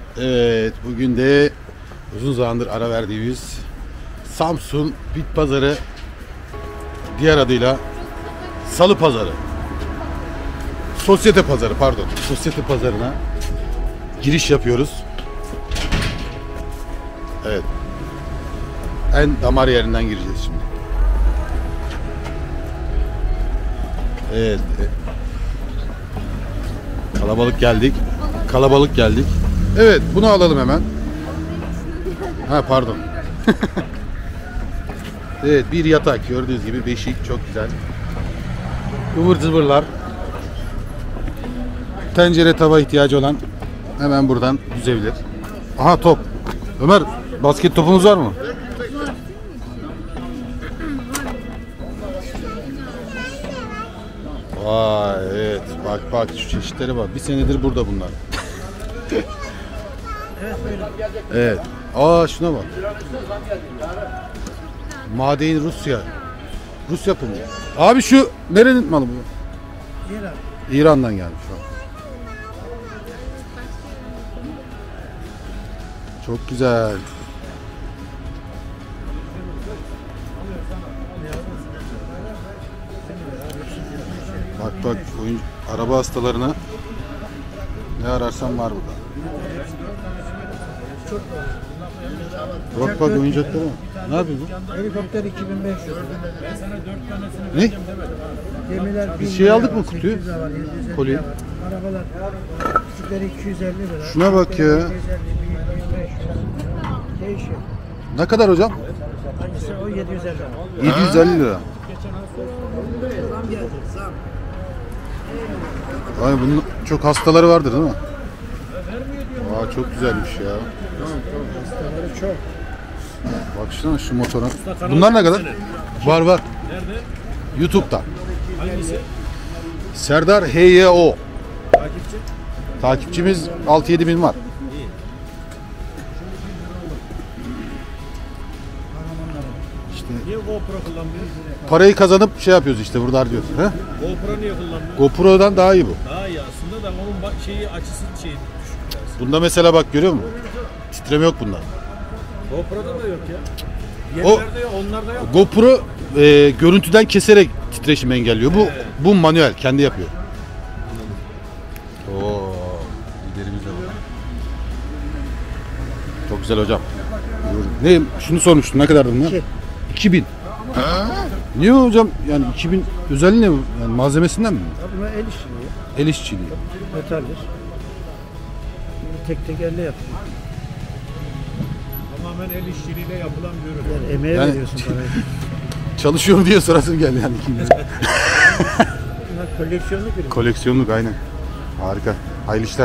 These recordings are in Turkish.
Evet, bugün de uzun zamandır ara verdiğimiz Samsun Bit Pazarı, diğer adıyla Salı Pazarı, Sosyete Pazarı pardon, Sosyete Pazarı'na giriş yapıyoruz. Evet, en damar yerinden gireceğiz şimdi. Evet, kalabalık geldik. Evet, bunu alalım hemen. Ha pardon. Evet, bir yatak gördüğünüz gibi, beşik çok güzel. Ivır zıvırlar. Tencere tava ihtiyacı olan hemen buradan düzebilir. Aha top. Ömer, basket topumuz var mı? Vay evet, bak şu çeşitlere bak. Bir senedir burada bunlar. Evet. Aa şuna bak. Maden Rusya. Rus yapımı. Abi şu nerenin malı bu? İran. İran'dan gelmiş şu an. Çok güzel. Bak oyuncu, araba hastalarına ne ararsan var burada. Bak oyuncakları mı? Ne yapıyorsun? Helikopter 2500. Ne? Gemiler Bir şey aldık mı kutuyu? Kolye. Arabalar küçükleri 250 lira. Şuna bak ya. 250, 1500. Değişiyor. Ne kadar hocam? Hangisi o 750 lira. 750 lira. Zam gelecek zam. Ay bunun çok hastaları vardır değil mi? Aa çok güzelmiş ya. Hastaları çok. Baksana şu motora. Bunlar ne kadar? Var. Nerede? YouTube'da. Hangisi? Serdar HYO. Takipçi? Takipçimiz 6-7 bin var. İyi. İşte Niye GoPro kullanmıyoruz? parayı kazanıp şey yapıyoruz işte, burada harcıyoruz. He? GoPro niye kullanmıyoruz? GoPro'dan daha iyi bu. Daha iyi aslında da onun açısı düşük biraz. Bunda mesela bak, görüyor musun? Titreme yok bunda. GoPro'da da yok ya. O- Yenilerde yok, onlarda yok. GoPro görüntüden keserek titreşimi engelliyor. Bu manuel, kendi yapıyor. Oo, liderimiz de bu. Çok güzel hocam. Ne? Şunu sormuştum, ne kadardı bunlar? 2000. Niye hocam? Yani 2000 özelliği ne? Yani malzemesinden mi? Bunlar el işçiliği. El işçiliği. Metaldir. Tek elle yapıyor. Tamamen el işçiliğiyle yapılan bir ürün. Yani emeğe Yani- veriyorsun parayı. Çalışıyor mu diye sorasım geldi yani. Bunlar koleksiyonluk ürün. Koleksiyonluk aynen. Harika. Hayırlı işler.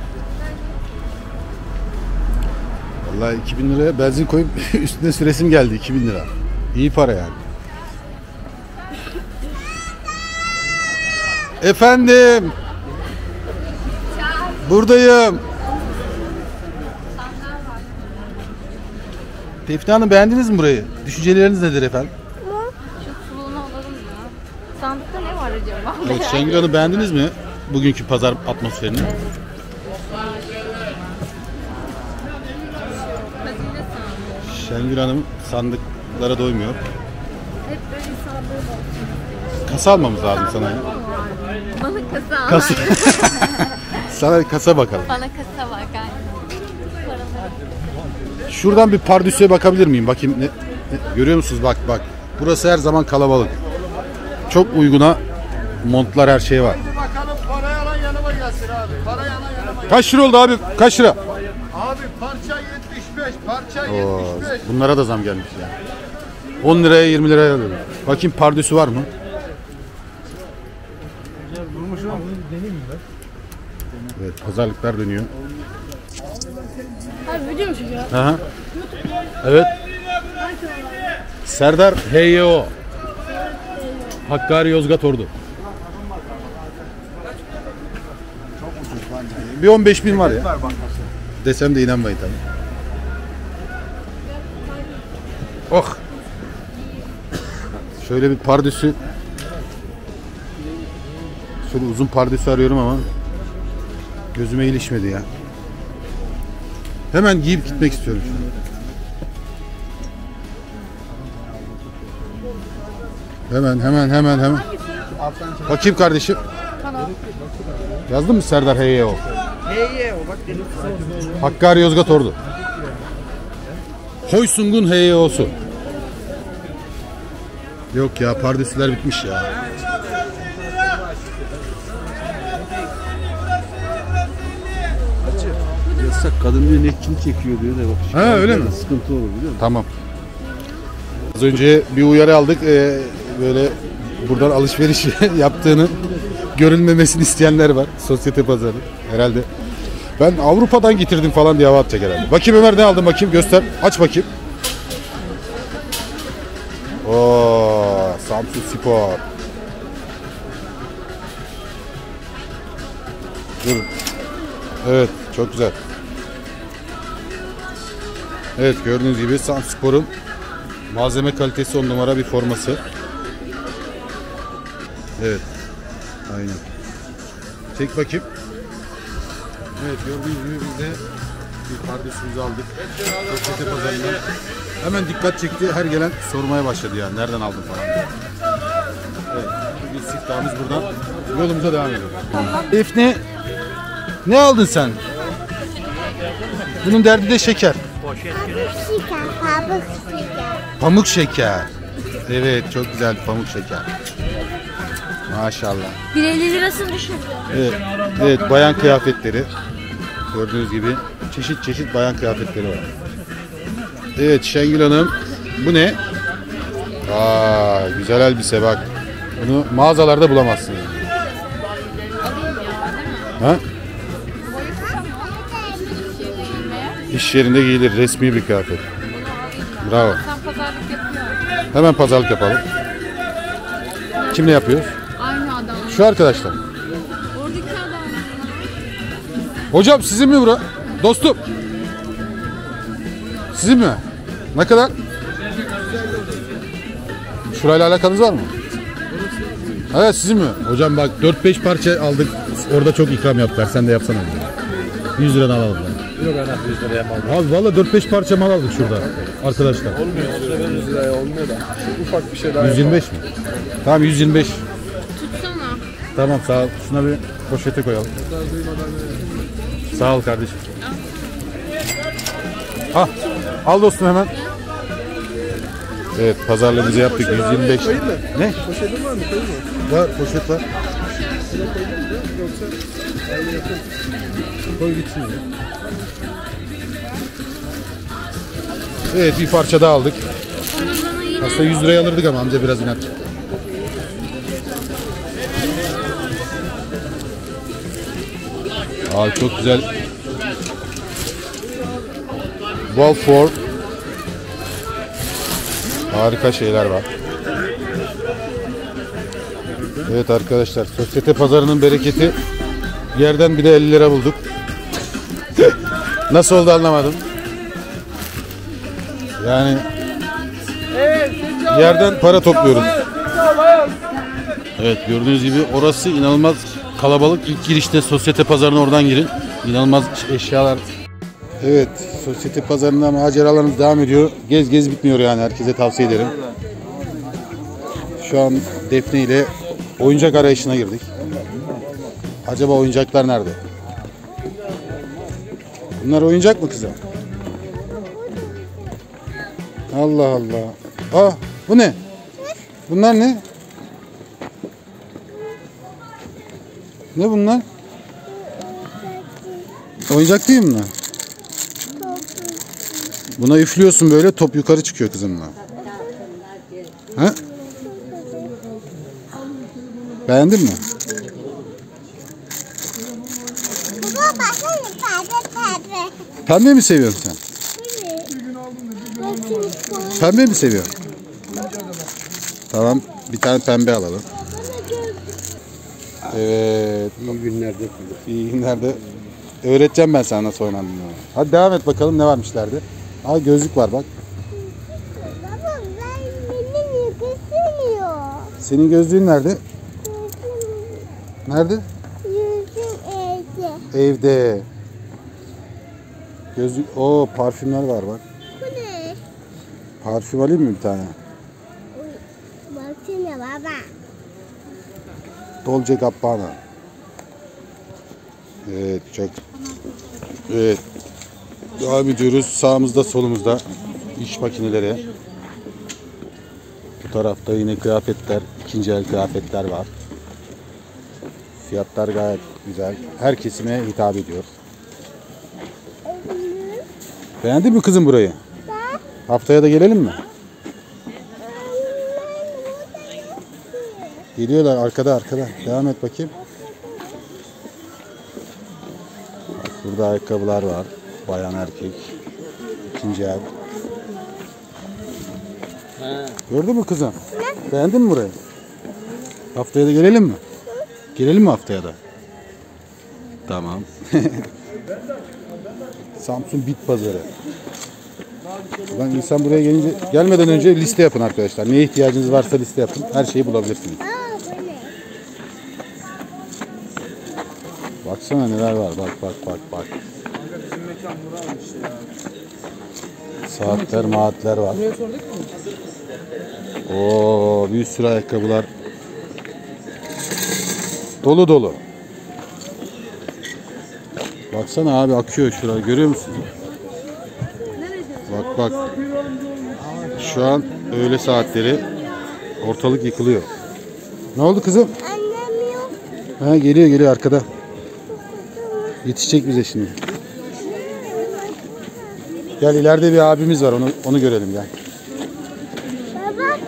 Vallahi 2000 liraya benzin koyup üstüne süresim geldi, 2000 lira. İyi para yani. Efendim. Buradayım. Tevfik Hanım, beğendiniz mi burayı? Düşünceleriniz nedir efendim? Şu suluğunu alalım mı? Sandıkta ne var acaba? Evet, Şengül Hanım, beğendiniz mi bugünkü pazar atmosferini? Hazine sandığı. Şengül Hanım sandıklara doymuyor. Hep böyle sandığı var. Kasa almamız lazım sana ya. Bana kasa al. Kasa. Sana kasa bakalım. Bana kasa bak. Aynen. Paraları. Şuradan bir pardüsüye bakabilir miyim? Bakayım görüyor musunuz? Bak. Burası her zaman kalabalık. Çok uyguna montlar, her şey var. Bakalım parayı alan yanıma gelsin abi. Parayı alan yanıma gelsin. Kaç lira oldu abi? Kaç lira? Abi parça 75, parça Oo, 75. bunlara da zam gelmiş ya. 10 liraya 20 liraya alıyorum. Bakayım pardüsü var mı? Evet, pazarlıklar dönüyor. Abi biliyor musun ya? Aha. Evet. Serdar HYO. Hakkari Yozgat Ordu. Bir 15 bin var ya. Desem de inanmayın tabii. Oh. Şöyle bir pardüsü. Şöyle uzun pardüsü arıyorum ama gözüme ilişmedi ya. Hemen giyip gitmek istiyorum şu an. Hemen. Bakayım kardeşim. Tamam. Yazdın mı Serdar Heyyeo? Heye o bak dedim. Hakkari Yozgat Ordu. Hoysungun Heyyeo'su. Yok ya, pardesüler bitmiş ya. Yasak kadın diyor ne kim çekiyor diyor da bak. Ha, öyle mi? Sıkıntı olur biliyor musun? Tamam. Az önce bir uyarı aldık. Böyle buradan alışveriş yaptığını görülmemesini isteyenler var. Sosyete pazarı herhalde. Ben Avrupa'dan getirdim falan diye hava atacak herhalde. Bakayım Ömer, ne aldın bakayım, göster. Aç bakayım. Oo, Samsun Spor. Dur. Evet, çok güzel. Evet, gördüğünüz gibi Samsun Spor'un malzeme kalitesi 10 numara bir forması. Evet. Aynen. Çek bakayım. Evet, gördüğünüz gibi biz de bir pardesümüzü aldık. Sosyete pazarından. Hemen dikkat çekti. Her gelen sormaya başladı yani. Nereden aldın falan diye. Evet. Bir siftahımız buradan. Yolumuza devam ediyoruz. Defne, ne aldın sen? Bunun derdi de şeker. Pamuk şeker. Evet, çok güzel pamuk şeker. Maşallah. 1.50 lirasını düşürdü. Evet, bayan kıyafetleri. Gördüğünüz gibi çeşit bayan kıyafetleri var. Evet Şengül Hanım, bu ne? Aa, güzel elbise bak. Bunu mağazalarda bulamazsın yani. Ha? İş yerinde giyilir, resmi bir kıyafet. Bravo. Sen pazarlık yapıyorsun. Hemen pazarlık yapalım. Kimle yapıyoruz? Aynı adam. Şu arkadaşlar. Oradaki adam. Hocam sizin mi bura? Dostum. Sizin mi? Ne kadar? Şurayla alakanız var mı? Evet, sizin mi? Hocam bak 4-5 parça aldık. Orada çok ikram yaptılar. Sen de yapsana. 100 liradan alalım. Yok ben 100 liraya mal. Abi valla 4-5 parça mal aldık şurada. Arkadaşlar. Olmuyor. 100 liraya olmuyor da. Ufak bir şey daha 125 mi? Tamam 125. Tutsana. Tamam sağ ol. Şuna bir poşete koyalım. Sağ ol kardeşim. Al dostum hemen. Evet, pazarlığımızı yaptık. 125. Ne? Poşetin var mı? Koyayım mı? Var, poşet var. Yoksa aynı yakın. Koy gitsin ya. Evet, bir parça daha aldık. Aslında 100 liraya alırdık ama amca biraz inat. Aa, çok güzel. Balfour. Harika şeyler var. Evet arkadaşlar, sosyete pazarının bereketi. Yerden bile 50 lira bulduk. Nasıl oldu anlamadım. Yani yerden para topluyoruz. Evet, gördüğünüz gibi orası inanılmaz kalabalık. İlk girişte sosyete pazarına oradan girin. İnanılmaz eşyalar. Evet, sosyete pazarında maceralarımız devam ediyor. Gez gez bitmiyor yani, herkese tavsiye ederim. Şu an Defne ile oyuncak arayışına girdik. Acaba oyuncaklar nerede? Bunlar oyuncak mı kızım? Allah Allah. Bu ne? Bunlar ne? Ne bunlar? Oyuncak değil mi bunlar? Buna üflüyorsun böyle, top yukarı çıkıyor kızımla. Ha? Beğendin mi? Pembe mi seviyorsun sen? Pembe mi seviyorsun? Tamam, bir tane pembe alalım. Evet. İyi günlerde. İyi günlerde. Öğreteceğim ben sana nasıl oynandığını. Hadi devam et bakalım, ne varmışlardı. Aa, gözlük var bak. Baba benim yıkasılmıyor. Senin gözlüğün nerede? Nerede? Yüzüm evde. Evde. Gözlük. Oo, parfümler var bak. Bu ne? Parfüm alayım mı bir tane? Baksana baba. Dolce Gabbana. Evet, çok. Evet. Devam ediyoruz. Sağımızda solumuzda iş makineleri. Bu tarafta yine kıyafetler, ikinci el kıyafetler var. Fiyatlar gayet güzel. Her kesime hitap ediyor. Beğendin mi kızım burayı? Haftaya da gelelim mi? Geliyorlar arkada. Devam et bakayım. Bak, burada ayakkabılar var. Bayan erkek. İkinci el. Gördün mü kızım? Beğendin mi burayı? Haftaya da gelelim mi? Gelelim mi haftaya da? Tamam. Samsun Bit Pazarı. Ben insan buraya gelmeden önce liste yapın arkadaşlar. Neye ihtiyacınız varsa liste yapın. Her şeyi bulabilirsiniz. Bu ne? Baksana neler var. Bak. Saatler, maatler var. Oo, bir sürü ayakkabılar. Dolu. Baksana abi, akıyor şuraya, görüyor musun? Bak. Şu an öğle saatleri, ortalık yıkılıyor. Ne oldu kızım? Annem yok. Ha, geliyor arkada. Yetişecek bize şimdi. Gel, ileride bir abimiz var, onu görelim gel. Baba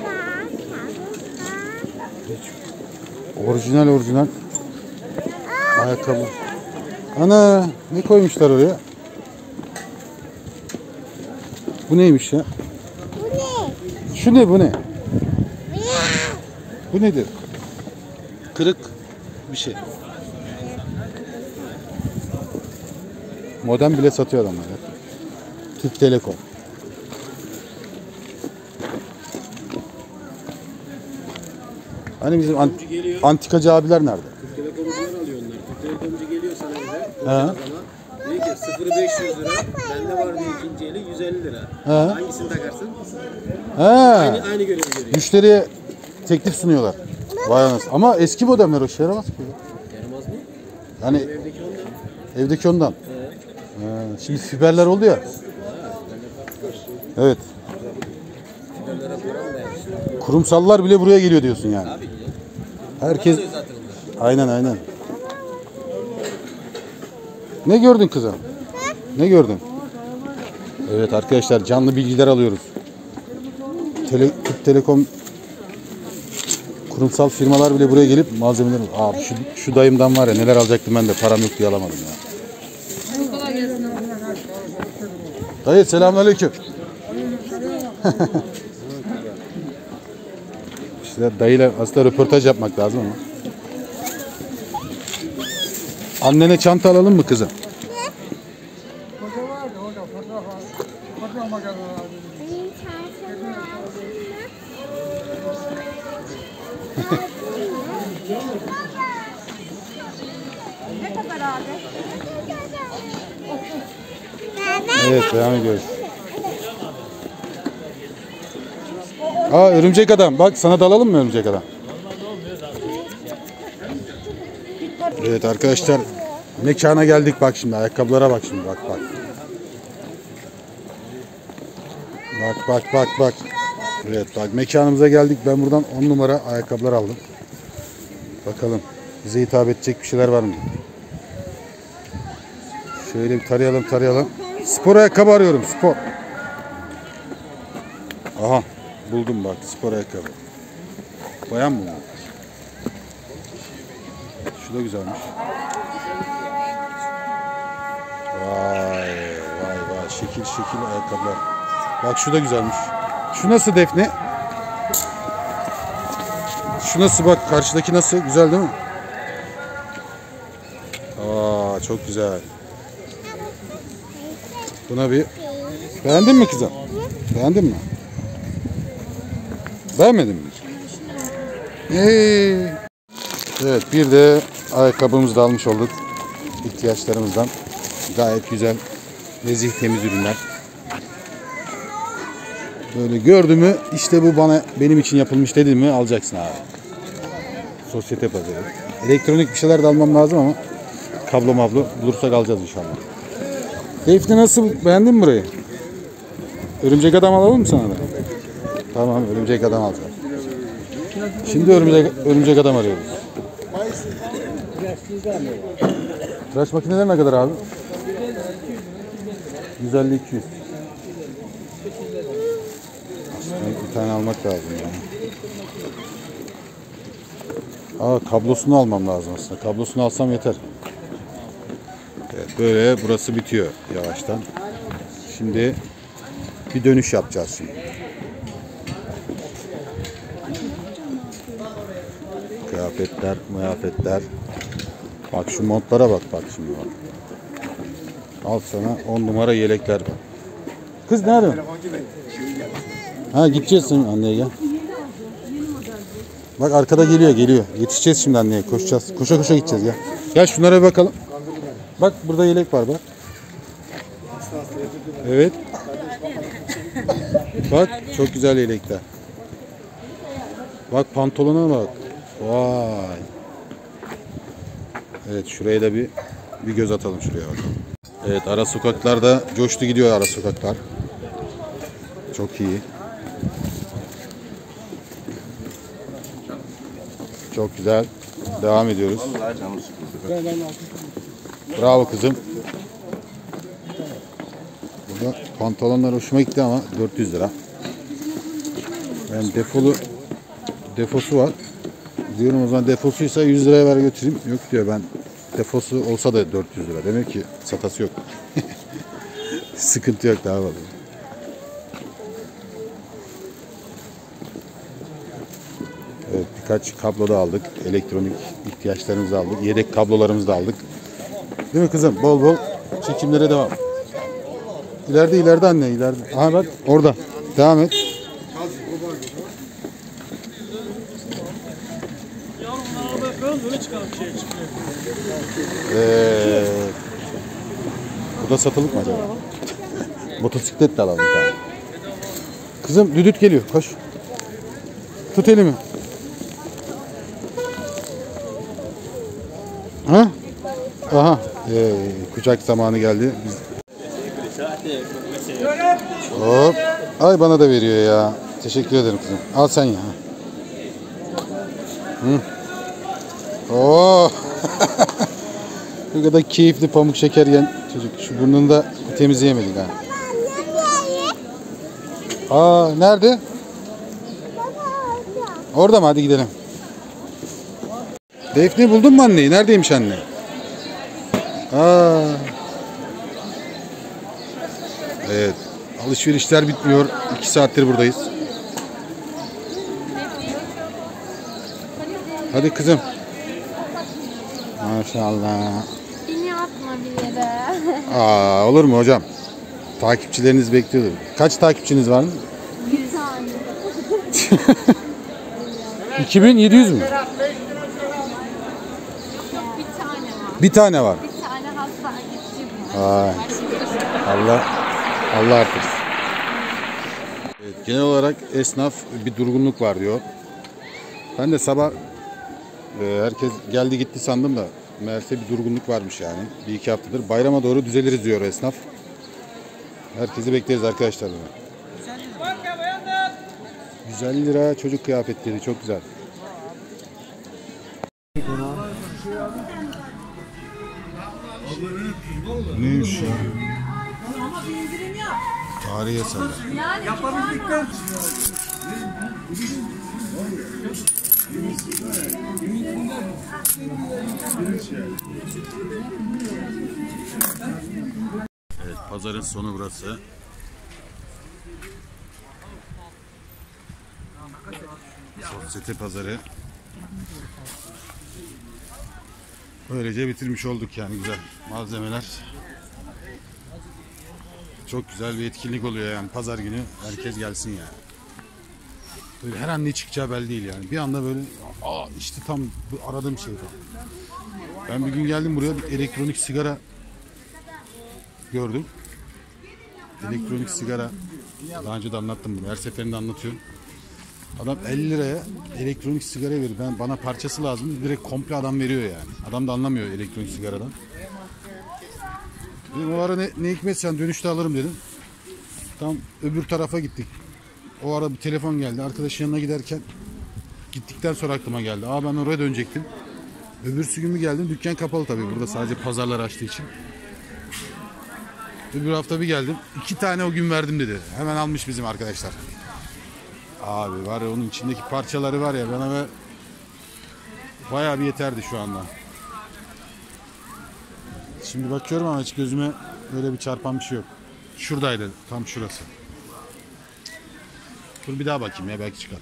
Orijinal ayakkabı. Ana, ne koymuşlar oraya? Bu neymiş ya? bu ne? Şu ne, bu ne? Bu nedir? Kırık bir şey. Modem bile satıyor adamlar ya. Türk Telekom. Hani bizim antikacı abiler nerede? Türk Telekom'dan alıyor onlar. Türk Telekomcu geliyor sana eve. Ha. Diyor ki 0,500 lira. Bende var diyor ikinci eli 150 lira. Ha. Hangisini takarsın? Ha. Aynı görevi görüyor. Müşteriye teklif sunuyorlar. Vay anasını. Ama eski modemler, o işe yaramaz ki. Yaramaz mı? Yani Evdeki ondan. evdeki ondan. Ha, şimdi fiberler oldu ya. Evet. Fiberlere buram da yani. Kurumsallar bile buraya geliyor diyorsun yani. Abi ya. Herkes. Zaten onlar. Aynen. Ne gördün kızım? Ne gördün? Evet arkadaşlar, canlı bilgiler alıyoruz. Türk Telekom kurumsal firmalar bile buraya gelip malzemeler. Abi şu dayımdan var ya, neler alacaktım ben de, param yok diye alamadım ya. Dayı selamünaleyküm. İşte dayıyla aslında röportaj yapmak lazım ama. Annene çanta alalım mı kızım? Benim çarşafı Ne kadar abi? Evet, devam ediyoruz. Örümcek adam. Bak, sana da alalım mı örümcek adam? Evet arkadaşlar, mekana geldik, bak şimdi ayakkabılara bak şimdi, bak. Bak. Evet bak, mekanımıza geldik. Ben buradan 10 numara ayakkabılar aldım. Bakalım bize hitap edecek bir şeyler var mı? Şöyle bir tarayalım. Spor ayakkabı arıyorum, spor. Aha, buldum bak, spor ayakkabı. Bayan mı? Şu da güzelmiş. Vay. Şekil ayakkabılar. Bak şu da güzelmiş. Şu nasıl Defne? Şu nasıl, bak karşıdaki nasıl? Güzel değil mi? Çok güzel. Buna bir... Beğendin mi kızım? Beğendin mi? Beğenmedin mi? Evet, bir de ayakkabımızı da almış olduk. İhtiyaçlarımızdan. Gayet güzel Nezih temiz ürünler. Böyle gördü mü işte bu benim için yapılmış dedi mi alacaksın abi. Sosyete pazarı. Elektronik bir şeyler de almam lazım ama kablo mablo bulursak alacağız inşallah. Keyifli nasıl? Beğendin mi burayı? Örümcek adam alalım mı sana da? Tamam, örümcek adam alacağım. Şimdi örümcek adam arıyoruz. Tıraş makineleri ne kadar abi? 150-200. Bir tane almak lazım yani. Kablosunu almam lazım aslında. Kablosunu alsam yeter. Evet, böyle burası bitiyor yavaştan. Şimdi bir dönüş yapacağız şimdi. Kıyafetler. Bak şu montlara bak şimdi bak. Al sana 10 numara yelekler bak. Kız ne arıyorsun? Gideceğiz şimdi anneye gel. Bak arkada geliyor. Yetişeceğiz şimdi anneye. Koşacağız. Koşa gideceğiz ya. Gel şunlara bir bakalım. Bak burada yelek var bak. Evet. Bak çok güzel yelekler. Bak pantolona bak. Vay. Evet şuraya da bir göz atalım şuraya bakalım. Evet ara sokaklarda coştu gidiyor ara sokaklar. Çok iyi. Çok güzel. Devam ediyoruz. Bravo kızım. Burada pantolonlar hoşuma gitti ama 400 lira. Ben defosu var. Diyorum o zaman defosuysa 100 liraya ver götüreyim. Yok diyor ben defosu olsa da 400 lira. Demek ki satası yok. Sıkıntı yok daha var. Evet birkaç kablo da aldık. Elektronik ihtiyaçlarımızı aldık. Yedek kablolarımızı da aldık. Değil mi kızım? Bol bol çekimlere devam. İleride anne ileride. Aha bak orada. Devam et. Böyle çıkalım şeye çıkıyor. Bu da satılık mı acaba? Motosiklet de alalım bir tane. Kızım düdüt geliyor. Koş. Tut elimi. Aha. Kucak zamanı geldi. Hop. Ay bana da veriyor ya. Teşekkür ederim kızım. Al sen ya. Oo. Ne kadar keyifli pamuk şeker yiyen çocuk. Şu burnunu da temizleyemedik ha. Nerede? Orada mı? Hadi gidelim. Defne buldun mu anneyi? Neredeymiş anne? Evet. Alışverişler bitmiyor. 2 saattir buradayız. Hadi kızım. Maşallah. Beni atma bir yere. Olur mu hocam? Takipçileriniz bekliyordur. Kaç takipçiniz var mı? 100 tane. 2700 mü? Yok bir tane var. Bir tane var. Bir tane hasta takipçim var. Allah artırsın. Evet, genel olarak esnaf bir durgunluk var diyor. Ben de sabah herkes geldi gitti sandım da meğerse bir durgunluk varmış yani. 1-2 haftadır. Bayrama doğru düzeliriz diyor esnaf. Herkesi bekleriz arkadaşlar. 150 lira çocuk kıyafetleri çok güzel. Neymiş ya? Tarihi eserler. Evet, pazarın sonu burası. Sosyete pazarı. Böylece bitirmiş olduk yani güzel malzemeler. Çok güzel bir etkinlik oluyor yani pazar günü herkes gelsin yani. Böyle her an ne çıkacağı belli değil yani. Bir anda böyle işte tam aradığım şey falan. Ben bir gün geldim buraya bir elektronik sigara gördüm. elektronik sigara. Daha önce de anlattım bunu. Her seferinde anlatıyorum. Adam 50 liraya elektronik sigara veriyor. Bana parçası lazım. Direkt komple adam veriyor yani. Adam da anlamıyor elektronik sigaradan. Dedim, o ara ne hikmet dönüşte alırım dedim. Tam öbür tarafa gittik. O ara bir telefon geldi. Arkadaşın yanına giderken gittikten sonra aklıma geldi. Ben oraya dönecektim. Öbürsü gün mü geldim? Dükkan kapalı tabii. Burada sadece pazarlar açtığı için. Öbür hafta bir geldim. 2 tane o gün verdim dedi. Hemen almış bizim arkadaşlar. Abi var ya onun içindeki parçaları var ya bana bayağı bir yeterdi şu anda. Şimdi bakıyorum ama hiç gözüme böyle bir çarpan bir şey yok. Şuradaydı tam şurası. Dur bir daha bakayım ya belki çıkar.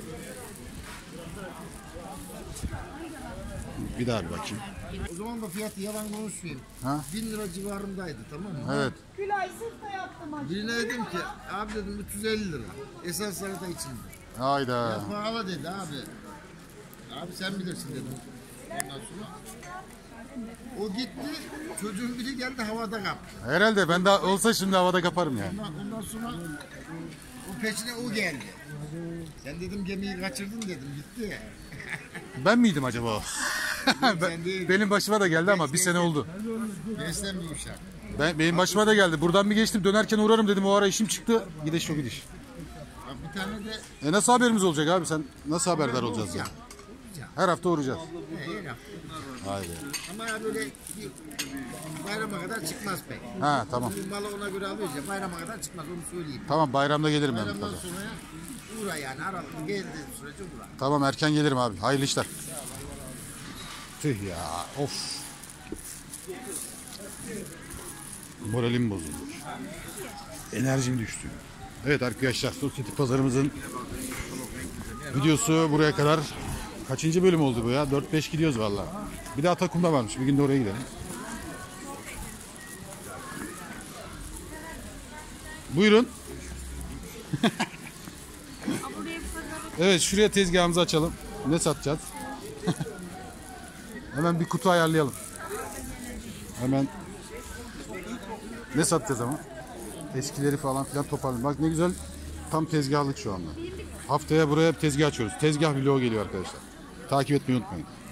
Bir daha bir bakayım. O zaman da fiyatı yalan konuşmayayım. Ha? 1000 lira civarındaydı, tamam mı? Evet. Birine dedim ki abi dedim 350 lira. Esas salata içinde. Hayda. Ya pahalı dedi abi. Abi sen bilirsin dedim. Ondan sonra o gitti, çocuğun biri geldi havada kaptı. Herhalde ben de olsa şimdi havada kaparım yani. Ondan sonra o peşine o geldi. Sen dedim gemiyi kaçırdın dedim, gitti. Ben miydim acaba o? Sen değil. Benim başıma da geldi ama bir sene oldu. Beslen bir uşak. Benim başıma da geldi. Buradan bir geçtim dönerken uğrarım dedim. O ara işim çıktı. Gidiş o gidiş. Bak bir tane de Nasıl haberimiz olacak abi? Sen nasıl haberdar olacağız ya? Her hafta uğrayacağız. her hafta. Haydi. Ama ya böyle bir bayrama kadar çıkmaz pek. Ha tamam. Bu malı ona göre alıyoruz ya, bayrama kadar çıkmaz, onu söyleyeyim. Tamam bayramda gelirim ben. Bayramdan sonra uğra yani, aralıklı geldiği sürece uğra. Tamam erken gelirim abi. Hayırlı işler. Tüh ya. Of. Moralim bozuldu. Enerjim düştü. Evet arkadaşlar sosyete pazarımızın videosu buraya kadar. Kaçıncı bölüm oldu bu ya? 4-5 gidiyoruz valla. Bir daha Takum'da varmış. Bir gün de oraya gidelim. Buyurun. Evet şuraya tezgahımızı açalım. Ne satacağız? Hemen bir kutu ayarlayalım. Hemen ne satacağız ama? Eskileri falan filan toparlayalım. Bak ne güzel tam tezgahlık şu anda. Haftaya buraya tezgah açıyoruz. Tezgah vlogu geliyor arkadaşlar. Takip etmeyi unutmayın.